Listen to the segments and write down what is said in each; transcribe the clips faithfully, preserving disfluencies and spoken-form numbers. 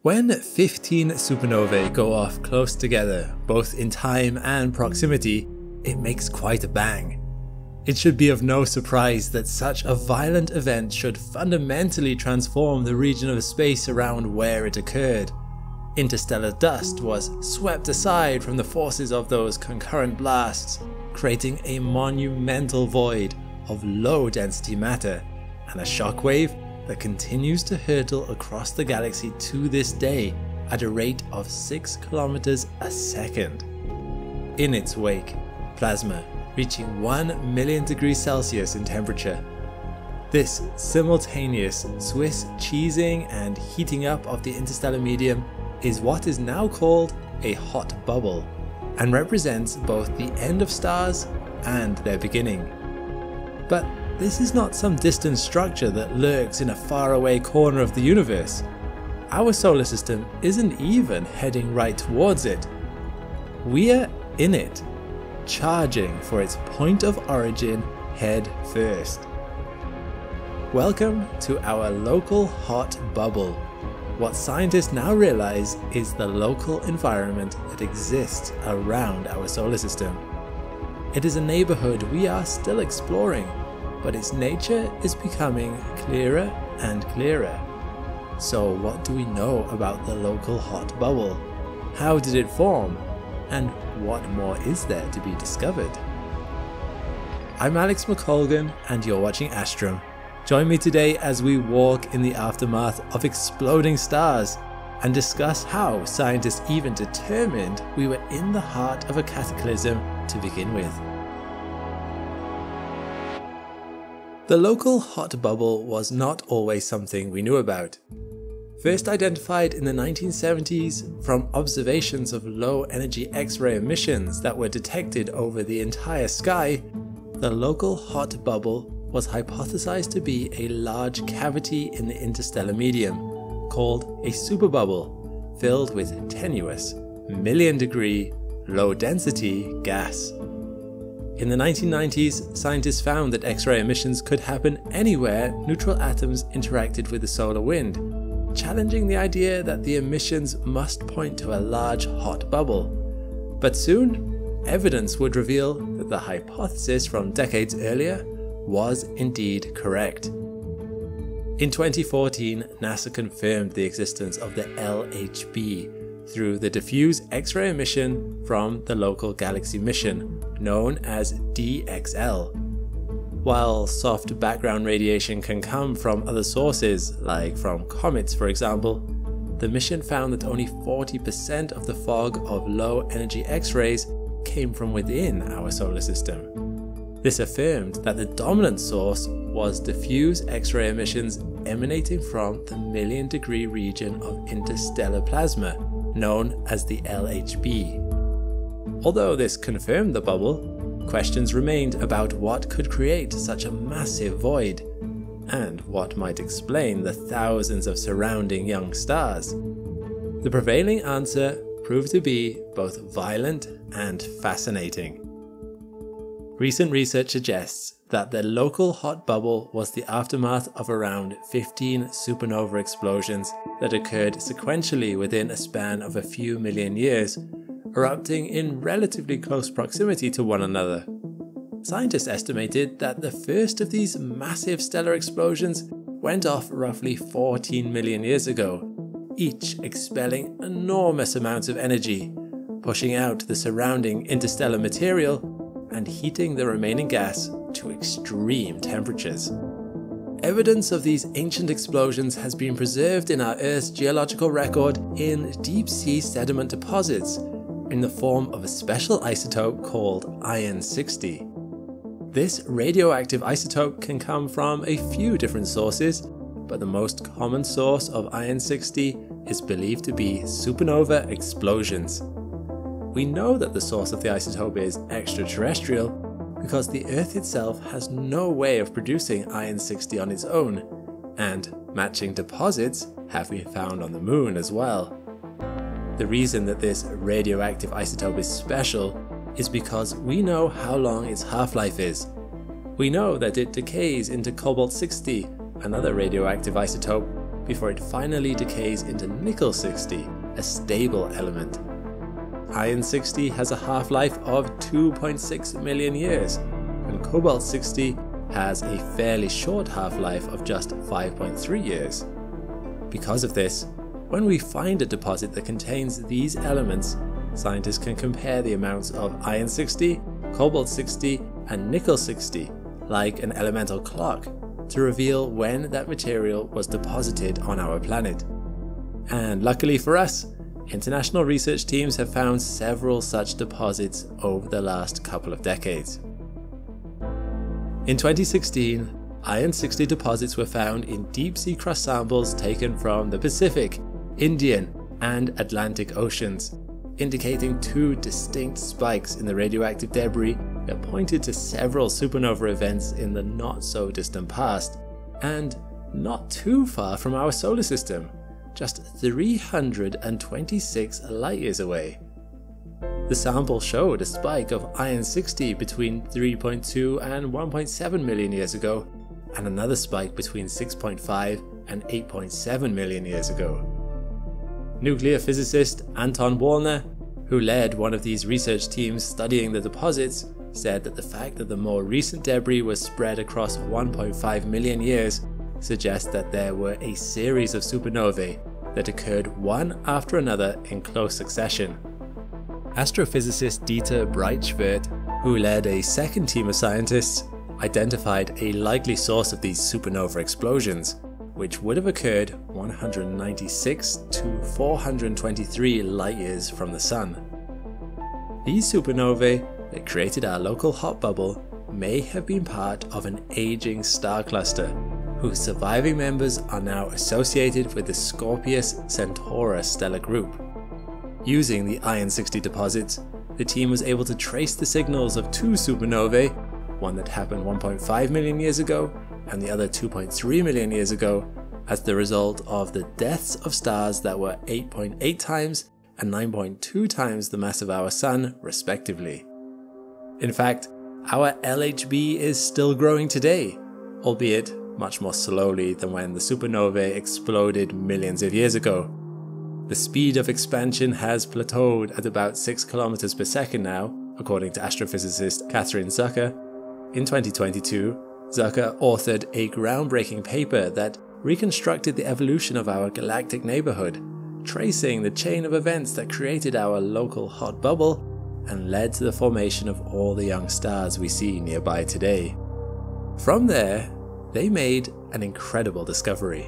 When fifteen supernovae go off close together, both in time and proximity, it makes quite a bang. It should be of no surprise that such a violent event should fundamentally transform the region of space around where it occurred. Interstellar dust was swept aside from the forces of those concurrent blasts, creating a monumental void of low-density matter, and a shockwave that continues to hurtle across the galaxy to this day at a rate of six kilometers a second. In its wake, plasma reaching one million degrees Celsius in temperature. This simultaneous Swiss cheesing and heating up of the interstellar medium is what is now called a hot bubble, and represents both the end of stars and their beginning. But this is not some distant structure that lurks in a faraway corner of the universe. Our solar system isn't even heading right towards it. We're in it, charging for its point of origin head first. Welcome to our local hot bubble. What scientists now realize is the local environment that exists around our solar system. It is a neighborhood we are still exploring, but its nature is becoming clearer and clearer. So what do we know about the local hot bubble? How did it form? And what more is there to be discovered? I'm Alex McColgan and you're watching Astrum. Join me today as we walk in the aftermath of exploding stars and discuss how scientists even determined we were in the heart of a cataclysm to begin with. The local hot bubble was not always something we knew about. First identified in the nineteen seventies from observations of low-energy X-ray emissions that were detected over the entire sky, the local hot bubble was hypothesized to be a large cavity in the interstellar medium, called a superbubble, filled with tenuous, million-degree, low-density gas. In the nineteen nineties, scientists found that X-ray emissions could happen anywhere neutral atoms interacted with the solar wind, challenging the idea that the emissions must point to a large hot bubble. But soon, evidence would reveal that the hypothesis from decades earlier was indeed correct. In twenty fourteen, NASA confirmed the existence of the L H B through the diffuse X-ray emission from the Local Galaxy mission, known as D X L. While soft background radiation can come from other sources, like from comets for example, the mission found that only forty percent of the fog of low-energy X-rays came from within our solar system. This affirmed that the dominant source was diffuse X-ray emissions emanating from the million-degree region of interstellar plasma, known as the L H B. Although this confirmed the bubble, questions remained about what could create such a massive void, and what might explain the thousands of surrounding young stars. The prevailing answer proved to be both violent and fascinating. Recent research suggests that the local hot bubble was the aftermath of around fifteen supernova explosions that occurred sequentially within a span of a few million years, erupting in relatively close proximity to one another. Scientists estimated that the first of these massive stellar explosions went off roughly fourteen million years ago, each expelling enormous amounts of energy, pushing out the surrounding interstellar material and heating the remaining gas to extreme temperatures. Evidence of these ancient explosions has been preserved in our Earth's geological record in deep-sea sediment deposits in the form of a special isotope called iron sixty. This radioactive isotope can come from a few different sources, but the most common source of iron sixty is believed to be supernova explosions. We know that the source of the isotope is extraterrestrial because the Earth itself has no way of producing iron sixty on its own, and matching deposits have been found on the Moon as well. The reason that this radioactive isotope is special is because we know how long its half-life is. We know that it decays into cobalt sixty, another radioactive isotope, before it finally decays into nickel sixty, a stable element. Iron sixty has a half-life of two point six million years, and cobalt sixty has a fairly short half-life of just five point three years. Because of this, when we find a deposit that contains these elements, scientists can compare the amounts of iron sixty, cobalt sixty, and nickel sixty, like an elemental clock, to reveal when that material was deposited on our planet. And luckily for us, international research teams have found several such deposits over the last couple of decades. In twenty sixteen, iron sixty deposits were found in deep-sea crust samples taken from the Pacific, Indian, and Atlantic Oceans, indicating two distinct spikes in the radioactive debris that pointed to several supernova events in the not-so-distant past, and not too far from our solar system, just three hundred twenty-six light-years away. The sample showed a spike of iron sixty between three point two and one point seven million years ago, and another spike between six point five and eight point seven million years ago. Nuclear physicist Anton Wallner, who led one of these research teams studying the deposits, said that the fact that the more recent debris was spread across one point five million years suggests that there were a series of supernovae that occurred one after another in close succession. Astrophysicist Dieter Breitschwert, who led a second team of scientists, identified a likely source of these supernova explosions, which would have occurred one hundred ninety-six to four hundred twenty-three light-years from the Sun. These supernovae that created our local hot bubble may have been part of an aging star cluster, whose surviving members are now associated with the Scorpius-Centaurus stellar group. Using the iron sixty deposits, the team was able to trace the signals of two supernovae, one that happened one point five million years ago and the other two point three million years ago, as the result of the deaths of stars that were eight point eight times and nine point two times the mass of our Sun, respectively. In fact, our L H B is still growing today, albeit much more slowly than when the supernovae exploded millions of years ago. The speed of expansion has plateaued at about six kilometers per second now, according to astrophysicist Catherine Zucker. In twenty twenty-two, Zucker authored a groundbreaking paper that reconstructed the evolution of our galactic neighborhood, tracing the chain of events that created our local hot bubble and led to the formation of all the young stars we see nearby today. From there, they made an incredible discovery.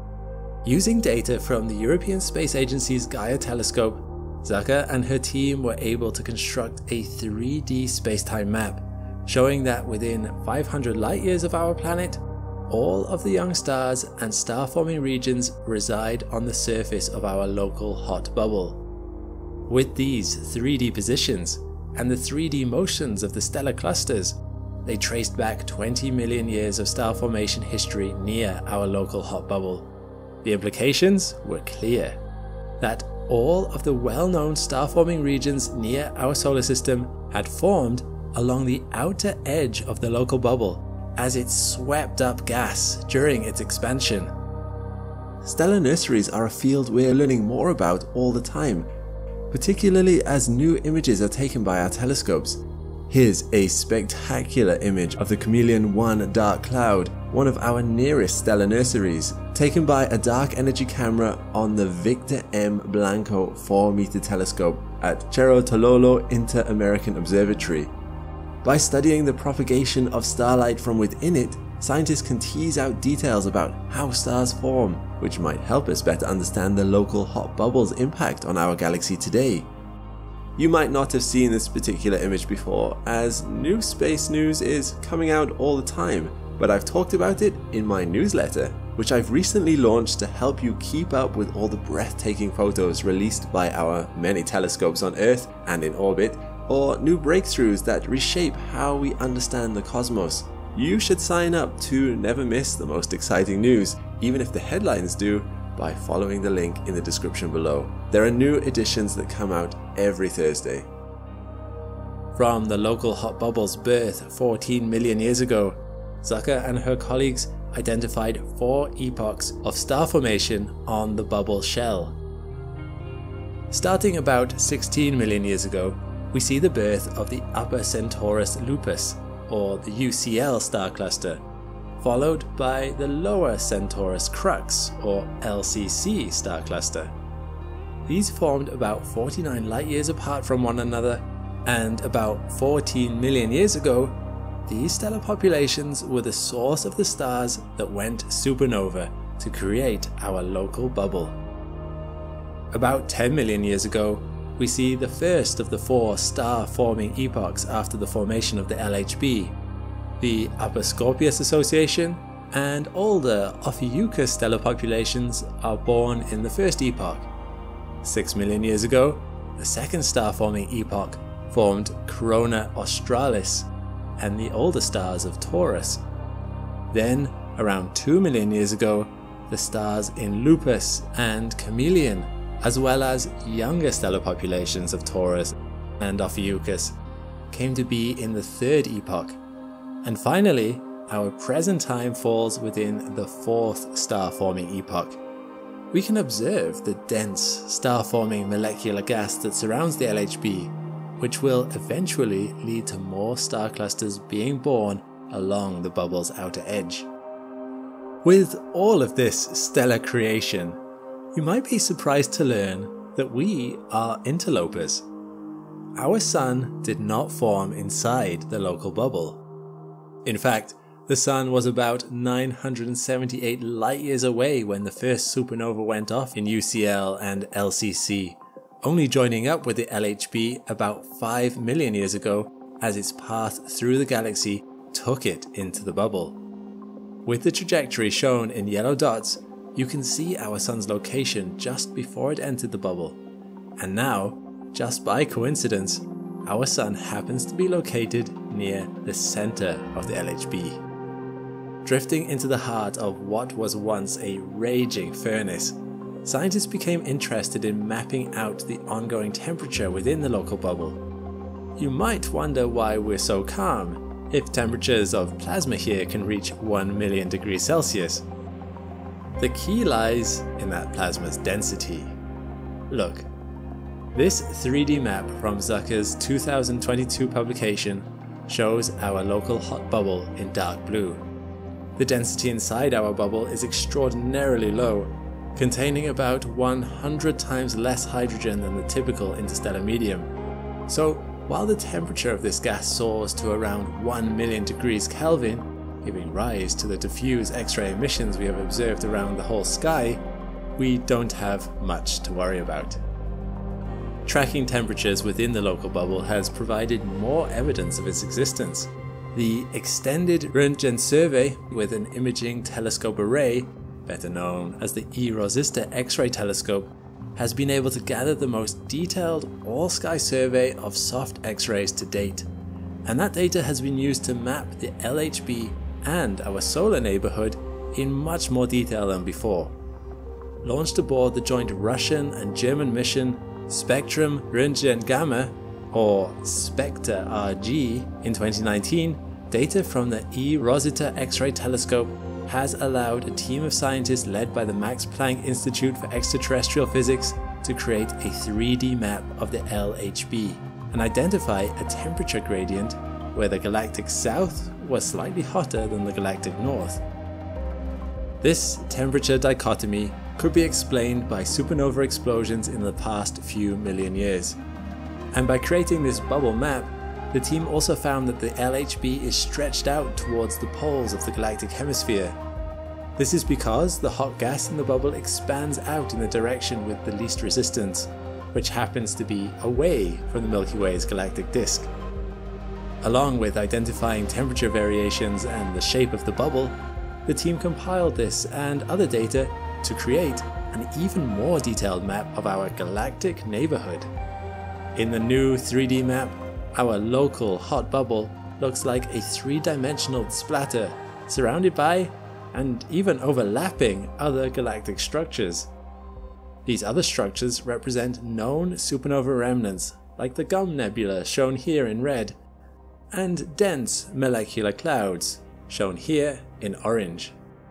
Using data from the European Space Agency's Gaia telescope, Zucker and her team were able to construct a three D spacetime map, showing that within five hundred light-years of our planet, all of the young stars and star-forming regions reside on the surface of our local hot bubble. With these three D positions and the three D motions of the stellar clusters, they traced back twenty million years of star formation history near our local hot bubble. The implications were clear, that all of the well-known star-forming regions near our solar system had formed along the outer edge of the local bubble as it swept up gas during its expansion. Stellar nurseries are a field we're learning more about all the time, particularly as new images are taken by our telescopes. Here's a spectacular image of the Chameleon one dark cloud, one of our nearest stellar nurseries, taken by a dark energy camera on the Victor M. Blanco four meter telescope at Cerro Tololo Inter-American Observatory. By studying the propagation of starlight from within it, scientists can tease out details about how stars form, which might help us better understand the local hot bubble's impact on our galaxy today. You might not have seen this particular image before, as new space news is coming out all the time, but I've talked about it in my newsletter, which I've recently launched to help you keep up with all the breathtaking photos released by our many telescopes on Earth and in orbit, or new breakthroughs that reshape how we understand the cosmos. You should sign up to never miss the most exciting news, even if the headlines do, by following the link in the description below. There are new editions that come out every Thursday. From the local hot bubble's birth fourteen million years ago, Zucker and her colleagues identified four epochs of star formation on the bubble shell. Starting about sixteen million years ago, we see the birth of the Upper Centaurus Lupus, or the U C L star cluster, followed by the Lower Centaurus Crux, or L C C star cluster. These formed about forty-nine light years apart from one another, and about fourteen million years ago, these stellar populations were the source of the stars that went supernova to create our local bubble. About ten million years ago, we see the first of the four star-forming epochs after the formation of the L H B. The Upper Scorpius Association and older Ophiuchus stellar populations are born in the first epoch. Six million years ago, the second star-forming epoch formed Corona Australis and the older stars of Taurus. Then, around two million years ago, the stars in Lupus and Chameleon, as well as younger stellar populations of Taurus and Ophiuchus, came to be in the third epoch. And finally, our present time falls within the fourth star-forming epoch. We can observe the dense star-forming molecular gas that surrounds the L H B, which will eventually lead to more star clusters being born along the bubble's outer edge. With all of this stellar creation, you might be surprised to learn that we are interlopers. Our sun did not form inside the local bubble. In fact, the sun was about nine hundred seventy-eight light years away when the first supernova went off in U C L and L C C, only joining up with the L H B about five million years ago as its path through the galaxy took it into the bubble. With the trajectory shown in yellow dots, you can see our sun's location just before it entered the bubble. And now, just by coincidence, our sun happens to be located near the center of the L H B. Drifting into the heart of what was once a raging furnace, scientists became interested in mapping out the ongoing temperature within the local bubble. You might wonder why we're so calm, if temperatures of plasma here can reach one million degrees Celsius. The key lies in that plasma's density. Look, this three D map from Zucker's two thousand twenty-two publication shows our local hot bubble in dark blue. The density inside our bubble is extraordinarily low, containing about one hundred times less hydrogen than the typical interstellar medium. So, while the temperature of this gas soars to around one million degrees Kelvin, giving rise to the diffuse X-ray emissions we have observed around the whole sky, we don't have much to worry about. Tracking temperatures within the local bubble has provided more evidence of its existence. The Extended Röntgen Survey with an imaging telescope array, better known as the E-Rosista X-ray telescope, has been able to gather the most detailed all-sky survey of soft X-rays to date, and that data has been used to map the L H B and our solar neighborhood in much more detail than before. Launched aboard the joint Russian and German mission Spectrum Röntgen Gamma, or SPECTRE R G, in twenty nineteen, data from the E-Rosita X-ray telescope has allowed a team of scientists led by the Max Planck Institute for Extraterrestrial Physics to create a three D map of the L H B and identify a temperature gradient where the galactic south was slightly hotter than the galactic north. This temperature dichotomy could be explained by supernova explosions in the past few million years. And by creating this bubble map, the team also found that the L H B is stretched out towards the poles of the galactic hemisphere. This is because the hot gas in the bubble expands out in the direction with the least resistance, which happens to be away from the Milky Way's galactic disk. Along with identifying temperature variations and the shape of the bubble, the team compiled this and other data to create an even more detailed map of our galactic neighborhood. In the new three D map, our local hot bubble looks like a three-dimensional splatter surrounded by and even overlapping other galactic structures. These other structures represent known supernova remnants like the Gum Nebula shown here in red, and dense molecular clouds shown here in orange.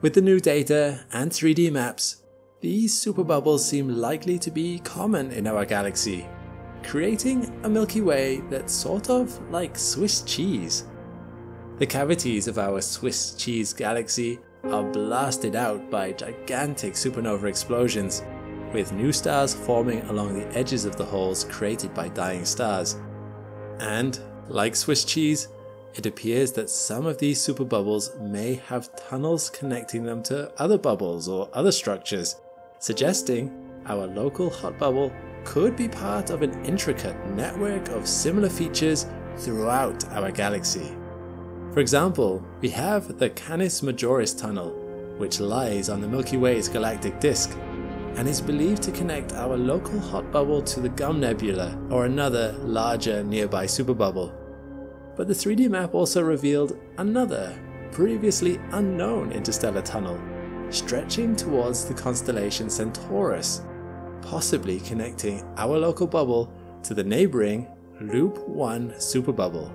With the new data and three D maps, these superbubbles seem likely to be common in our galaxy, creating a Milky Way that's sort of like Swiss cheese. The cavities of our Swiss cheese galaxy are blasted out by gigantic supernova explosions, with new stars forming along the edges of the holes created by dying stars. And, like Swiss cheese, it appears that some of these superbubbles may have tunnels connecting them to other bubbles or other structures, suggesting our local hot bubble could be part of an intricate network of similar features throughout our galaxy. For example, we have the Canis Majoris tunnel, which lies on the Milky Way's galactic disk, and is believed to connect our local hot bubble to the Gum Nebula or another larger nearby superbubble. But the three D map also revealed another, previously unknown interstellar tunnel, stretching towards the constellation Centaurus, possibly connecting our local bubble to the neighbouring Loop one superbubble.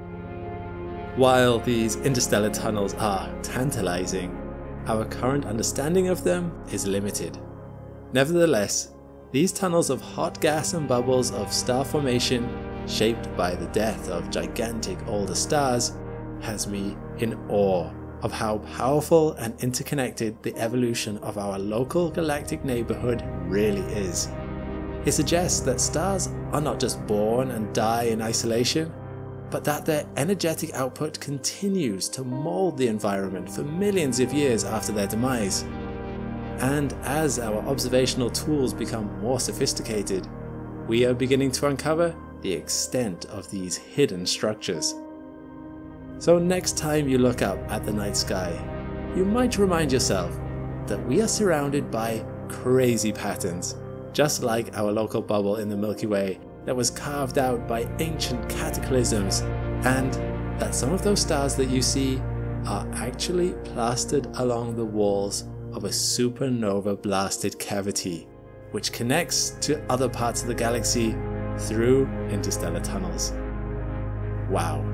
While these interstellar tunnels are tantalizing, our current understanding of them is limited. Nevertheless, these tunnels of hot gas and bubbles of star formation shaped by the death of gigantic older stars has me in awe of how powerful and interconnected the evolution of our local galactic neighborhood really is. It suggests that stars are not just born and die in isolation, but that their energetic output continues to mold the environment for millions of years after their demise. And as our observational tools become more sophisticated, we are beginning to uncover the extent of these hidden structures. So next time you look up at the night sky, you might remind yourself that we are surrounded by crazy patterns, just like our local bubble in the Milky Way that was carved out by ancient cataclysms, and that some of those stars that you see are actually plastered along the walls of a supernova blasted cavity, which connects to other parts of the galaxy through interstellar tunnels. Wow.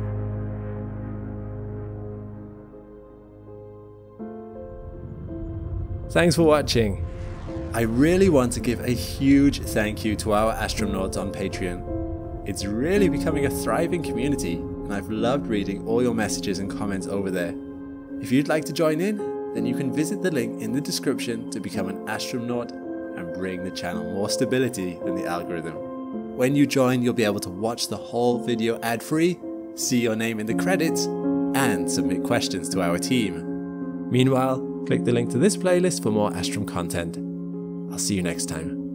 Thanks for watching. I really want to give a huge thank you to our astronauts on Patreon. It's really becoming a thriving community, and I've loved reading all your messages and comments over there. If you'd like to join in, then you can visit the link in the description to become an astronaut and bring the channel more stability than the algorithm. When you join, you'll be able to watch the whole video ad-free, see your name in the credits, and submit questions to our team. Meanwhile, click the link to this playlist for more Astrum content. I'll see you next time.